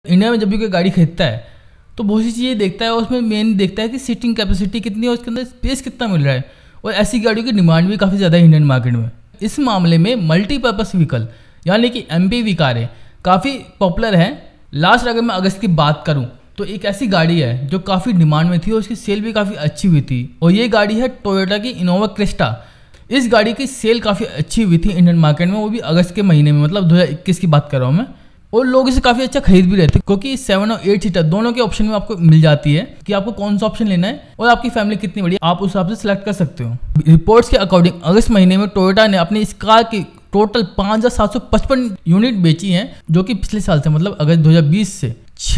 India में जब भी कोई गाड़ी खरीदता है तो बहुत सी चीज़ें देखता है और उसमें मेन देखता है कि सीटिंग कैपेसिटी कितनी है और उसके अंदर स्पेस कितना मिल रहा है। और ऐसी गाड़ियों की डिमांड भी काफ़ी ज़्यादा है इंडियन मार्केट में। इस मामले में मल्टीपर्पज़ व्हीकल यानी कि MPV कारें काफ़ी पॉपुलर हैं। लास्ट अगर मैं अगस्त की बात करूँ तो एक ऐसी गाड़ी है जो काफ़ी डिमांड में थी और उसकी सेल भी काफ़ी अच्छी हुई थी और ये गाड़ी है टोयोटा की इनोवा क्रिस्टा। इस गाड़ी की सेल काफ़ी अच्छी हुई थी इंडियन मार्केट में, वो भी अगस्त के महीने में, मतलब 2021 की बात कर रहा हूँ मैं। और लोग इसे काफ़ी अच्छा खरीद भी रहे थे क्योंकि 7 और 8 सीटर दोनों के ऑप्शन में आपको मिल जाती है कि आपको कौन सा ऑप्शन लेना है और आपकी फैमिली कितनी बड़ी है आप उस हिसाब से सिलेक्ट कर सकते हो। रिपोर्ट्स के अकॉर्डिंग अगस्त महीने में टोयोटा ने अपनी इस कार की टोटल 5,755 यूनिट बेची हैं, जो कि पिछले साल से मतलब अगस्त 2020 से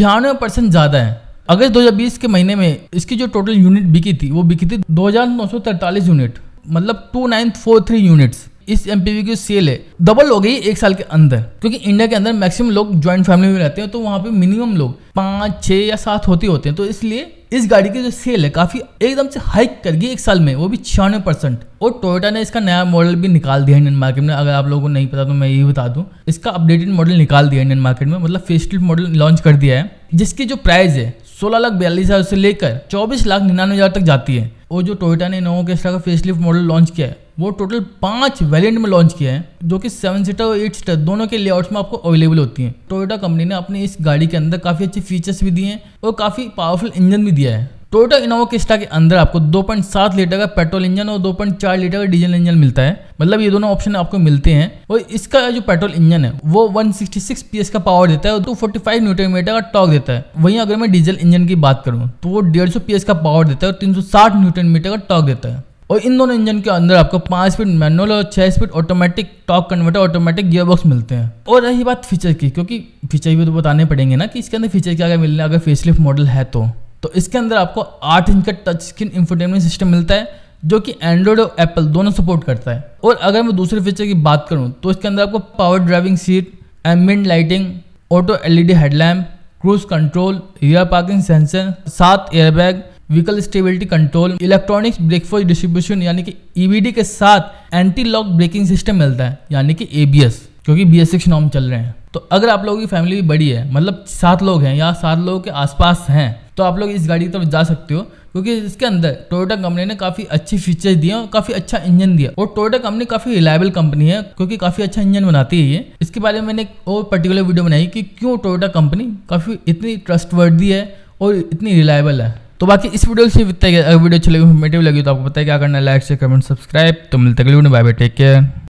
96% ज़्यादा है। अगस्त 2020 के महीने में इसकी जो टोटल यूनिट बिकी थी वो बिकी थी 2,943 यूनिट, मतलब 2943 यूनिट्स। इस MPV की सेल है डबल हो गई एक साल के अंदर, क्योंकि इंडिया के अंदर मैक्सिमम लोग ज्वाइंट फैमिली में रहते हैं तो वहाँ पे मिनिमम लोग 5, 6 या 7 होते हैं। तो इसलिए इस गाड़ी की जो सेल है काफ़ी एकदम से हाइक कर गई एक साल में, वो भी 96%। और टोयोटा ने इसका नया मॉडल भी निकाल दिया इंडियन मार्केट में। अगर आप लोगों को नहीं पता तो मैं यही बता दूं, इसका अपडेटेड मॉडल निकाल दिया इंडियन मार्केट में, मतलब फेसलिफ्ट मॉडल लॉन्च कर दिया है, जिसकी जो प्राइस है 16,42,000 से लेकर 24,99,000 तक जाती है। और जो टोयोटा ने इनोवा क्रिस्टा का फेसलिफ्ट मॉडल लॉन्च किया है वो टोटल 5 वेरिएंट में लॉन्च किया है, जो कि 7 सीटर और 8 सीटर दोनों के लेआउट्स में आपको अवेलेबल होती हैं। टोयोटा कंपनी ने अपनी इस गाड़ी के अंदर काफ़ी अच्छे फीचर्स भी दिए हैं और काफ़ी पावरफुल इंजन भी दिया है। टोयोटा इनोवा क्रिस्टा के अंदर आपको 2.7 लीटर का पेट्रोल इंजन और 2.4 लीटर का डीजल इंजन मिलता है, मतलब ये दोनों ऑप्शन आपको मिलते हैं। और इसका जो पेट्रोल इंजन है वो 166 PS का पावर देता है और 245 न्यूटन मीटर का टॉर्क देता है। वहीं अगर मैं डीजल इंजन की बात करूँ तो वो 150 PS का पावर देता है और 360 न्यूटन मीटर का टॉर्क देता है। और इन दोनों इंजन के अंदर आपको 5 स्पीड मैनुअल और 6 speed automatic torque converter automatic gearbox मिलते हैं। और रही बात फीचर की, क्योंकि फीचर भी तो बताने पड़ेंगे ना कि इसके अंदर फीचर क्या क्या मिलने अगर फेसलिफ्ट मॉडल है तो इसके अंदर आपको 8 इंच का टच स्क्रीन इंफोटेनमेंट सिस्टम मिलता है, जो कि एंड्रॉयड और एप्पल दोनों सपोर्ट करता है। और अगर मैं दूसरे फीचर की बात करूं तो इसके अंदर आपको power driving seat, ambient lighting, auto LED headlamp, cruise control, rear parking sensor, 7 airbag, vehicle stability control, electronics brake force distribution यानी कि EBD के साथ एंटी लॉक ब्रेकिंग सिस्टम मिलता है यानी कि ABS, क्योंकि BS6 नॉर्म चल रहे हैं। तो अगर आप लोगों की फैमिली भी बड़ी है, मतलब 7 लोग हैं या 7 लोगों के आसपास हैं, तो आप लोग इस गाड़ी की तरफ जा सकते हो, क्योंकि इसके अंदर टोयोटा कंपनी ने काफ़ी अच्छे फीचर्स दिए और काफ़ी अच्छा इंजन दिया। और टोयोटा कंपनी काफ़ी रिलायबल कंपनी है क्योंकि काफ़ी अच्छा इंजन बनाती है ये। इसके बारे में मैंने एक और पर्टिकुलर वीडियो बनाई कि क्यों टोयोटा कंपनी काफ़ी इतनी ट्रस्टवर्दी है और इतनी रिलायबल है। तो बाकी इस वीडियो से इतना ही। अगर वीडियो अच्छी लगी, इन्फॉर्मेटिव लगी तो आपको पता है क्या करना है, लाइक शेयर कमेंट सब्सक्राइब। तो मिलते हैं अगली वीडियो में, बाय बाय, टेक केयर।